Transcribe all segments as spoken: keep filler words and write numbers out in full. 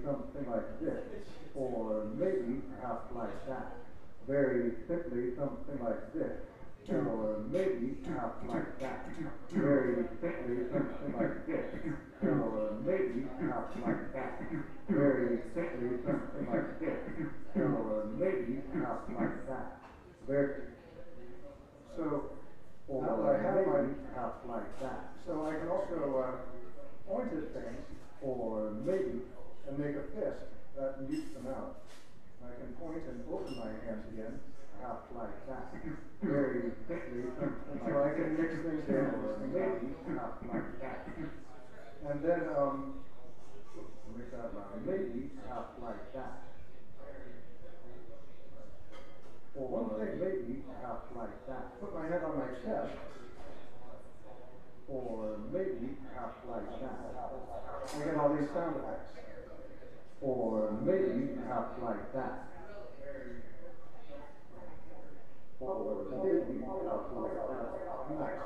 something like this, or maybe perhaps like that. Very simply, something like this, or maybe perhaps like that. Very simply, something like this, or maybe perhaps like that. Very simply, something like this, or maybe perhaps like that. Very so, or now that I have my perhaps like that. So I can also uh, point at things, or maybe, and make a fist that mutes them out. I can point and open my hands again, perhaps like that. Very quickly, so I can mix things in, or maybe, perhaps like that. And then, um, mix that around, maybe, perhaps like that. Or one thing, maybe, perhaps like that. Put my hand on my chest, or maybe, perhaps like that. I get all these sound effects. Or maybe, perhaps like that. Or maybe, perhaps like that. Nice.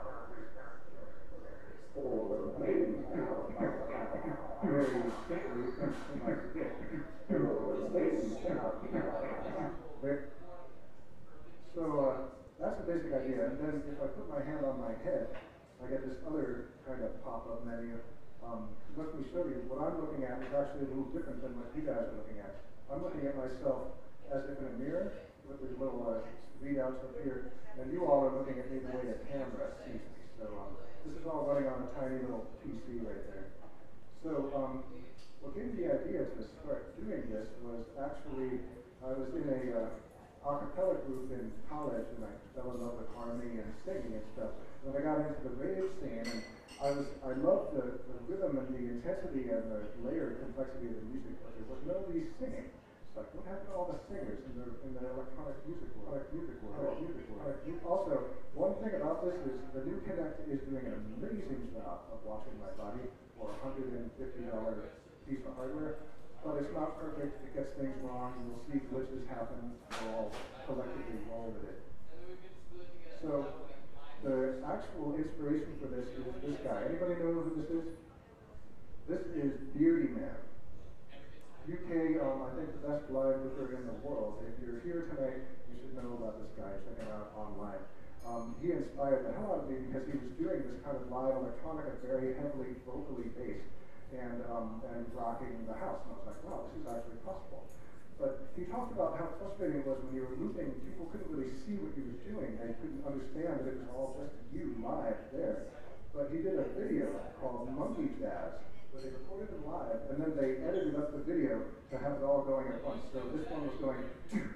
Or maybe, perhaps like that. Very simply, something like this. Or maybe, perhaps like that. So uh, that's the basic idea. And then if I put my hand on my head, I get this other kind of pop-up menu. Um, let me show you. What I'm looking at is actually a little different than what you guys are looking at. I'm looking at myself as if in a mirror with these little uh, readouts up here, and you all are looking at me the way a camera sees me. So um, this is all running on a tiny little P C right there. So um, what gave me the idea to start doing this was actually I was in a uh, a cappella group in college, and I fell in love with harmony and singing and stuff. When I got into the rave scene, and I was, I loved the, the rhythm and the intensity and the layered complexity of the music, but there was nobody singing. It's like, what happened to all the singers in the in the electronic music world? Music world, music world. Also, one thing about this is the new Cadet is doing an amazing job of watching my body for a one hundred fifty dollar piece of hardware. But it's not perfect, it gets things wrong, you'll see glitches happen, we'll all collectively roll with it. So, the actual inspiration for this is this guy. Anybody know who this is? This is Beardy Man. U K, um, I think the best live looker in the world. If you're here tonight, you should know about this guy, check him out online. Um, he inspired the hell out of me because he was doing this kind of live electronica, very heavily vocally based. And, um, and rocking the house. And I was like, wow, this is actually possible. But he talked about how frustrating it was when you were looping, people couldn't really see what he was doing. They couldn't understand that it was all just you live there. But he did a video called Monkey Jazz, where they recorded it live, and then they edited up the video to have it all going at once. So this one was going,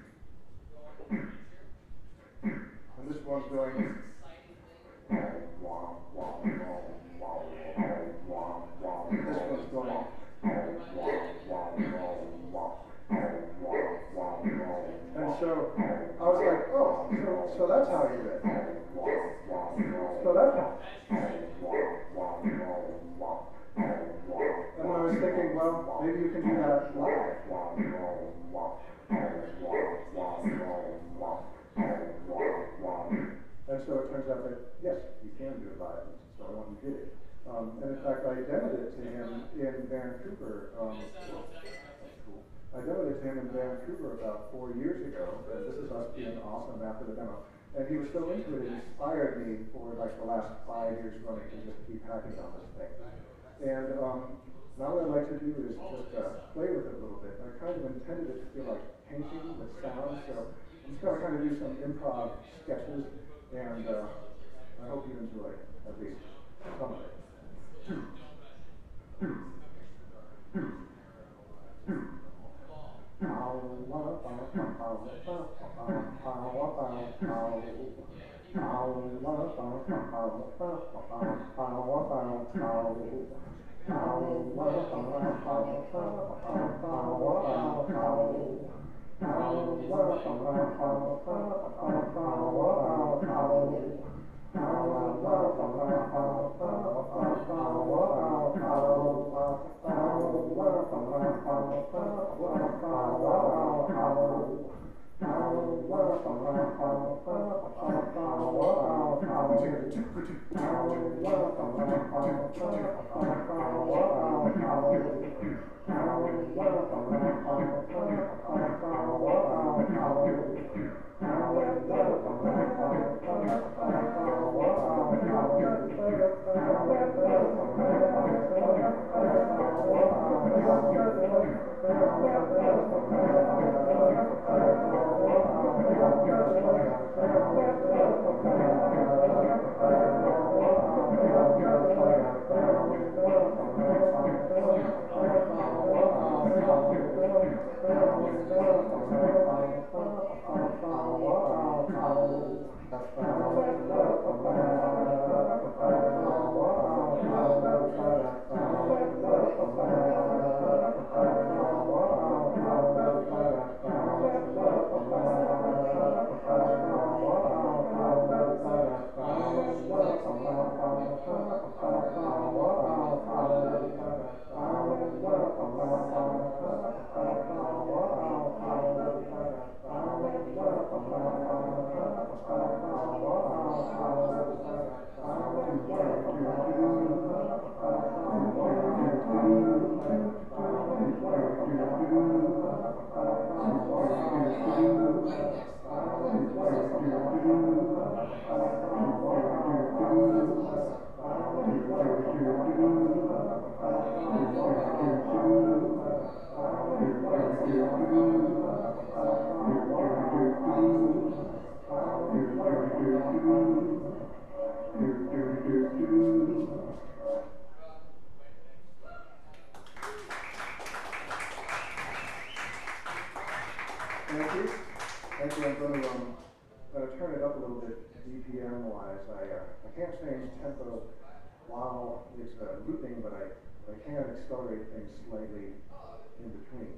and this one's going, this one's going, and so I was like, oh, so, so that's how you do it. So that's how. And I was thinking, well, maybe you can do that live. And so it turns out that, yes, you can do it live. So I went and did it. Um, and in fact, I demoed it to him in Vancouver. Um, that's cool. I demoed it to him in Vancouver about four years ago. And this is us being awesome after the demo. And he was so into it, it inspired me for like the last five years running to just keep hacking on this thing. And um, now what I'd like to do is just uh, play with it a little bit. I kind of intended it to feel like painting with sound, so I'm just going to kind of do some improv sketches, and uh, I hope you enjoy at least some of it. Thank you. Thank you. I'm going to um, uh, turn it up a little bit B P M wise. I, uh, I can't change tempo while it's uh, looping, but I, I can accelerate things slightly in between.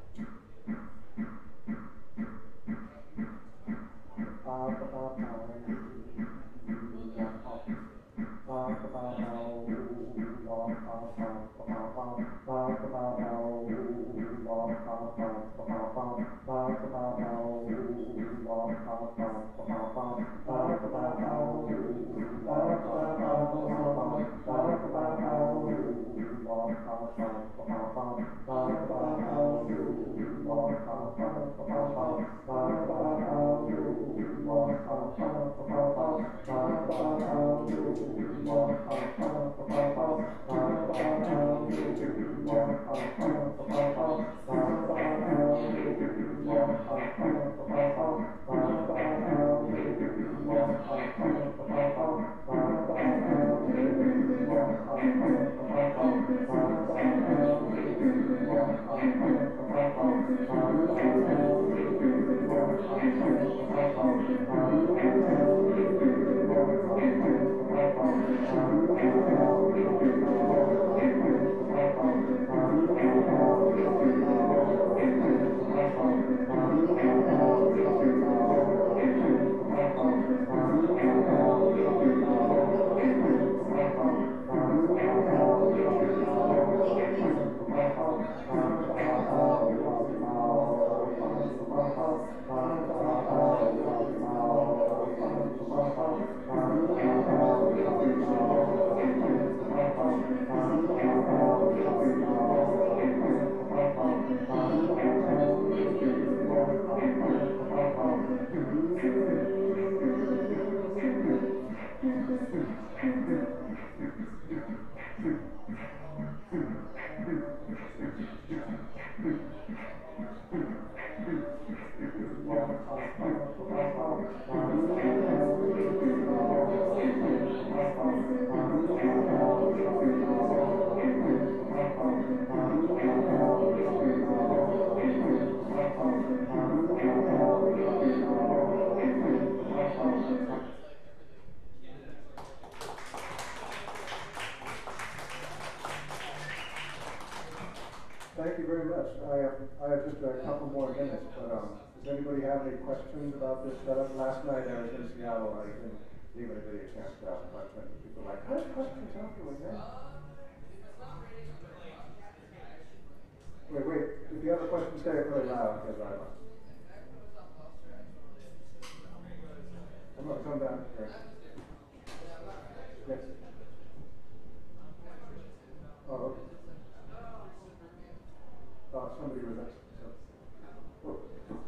Thank you very much. I have, I have just a couple more minutes, but um, does anybody have any questions about this setup? Last night I was in Seattle. I didn't leave anybody a chance to ask questions. People were like, how many questions are doing that? Wait, wait. If you have a question, say it really loud, because I I'm going to come down here. Yes. Oh, okay. thought somebody was next. So,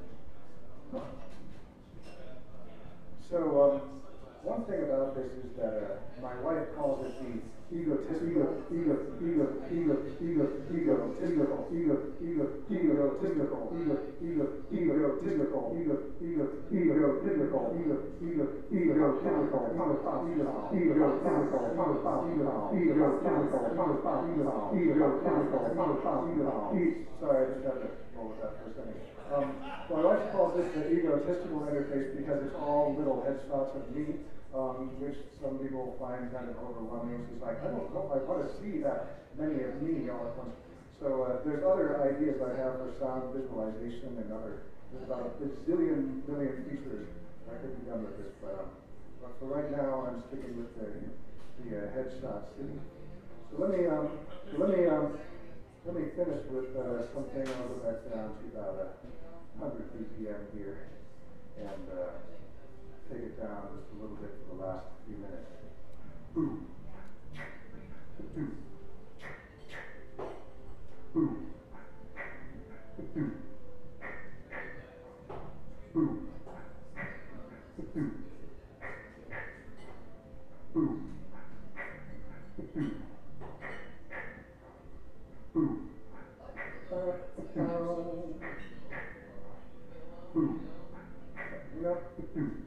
so um, one thing about this is that uh, my wife calls it the egotistical, ego, ego, ego, ego, egotistical, ego, ego, egotistical, ego, ego, egotistical, ego, ego, egotistical, ego, ego, egotistical, ego, egotistical, sorry, I just had to roll with that for a second. Um, my wife calls this the egotistical interface because it's all little headshots of me. Um, which some people find kind of overwhelming. It's like, I don't know if I want to see that many of me all at once. So uh, there's other ideas I have for sound visualization and other, there's about a zillion million features I could be done with this. But, um, but for right now, I'm sticking with the, the uh, headshots. So let me, um, so let me, um, let me finish with uh, something. I'll go back down to about uh, one hundred B P M here. And, uh, take it down just a little bit for the last few minutes. Boom. Boom. Boom. Boom. Boom. Boom. Boom. Boom. Boom. Boom. Boom.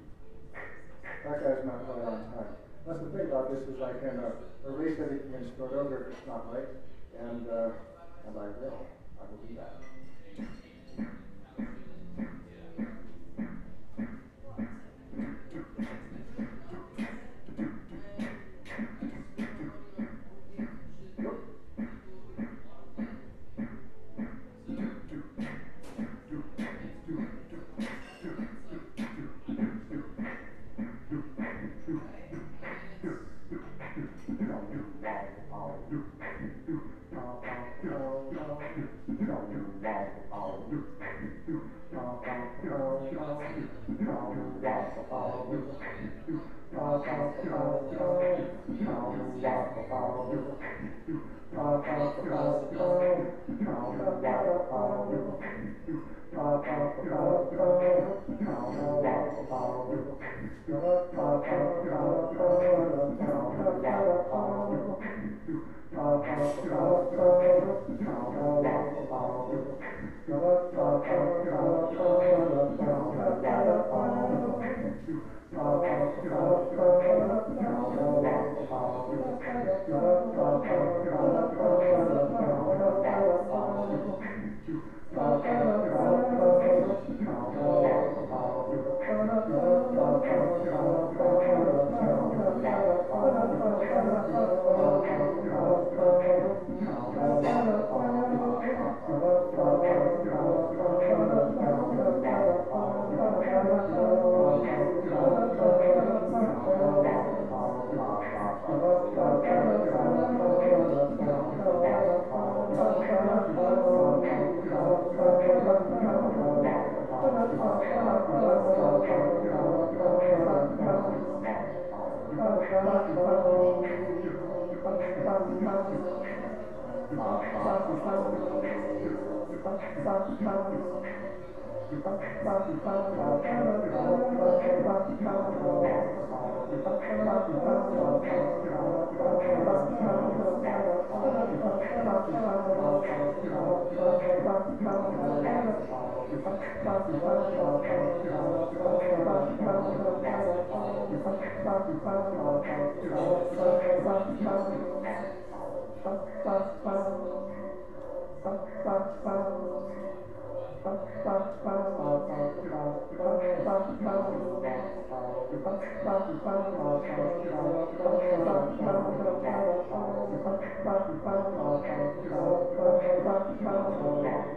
That guy's not quite on time. That's the thing about this is I can uh, erase everything and start over if it's not right, and uh, and I will. I will do that.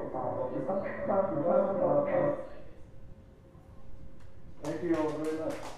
Thank you all very much.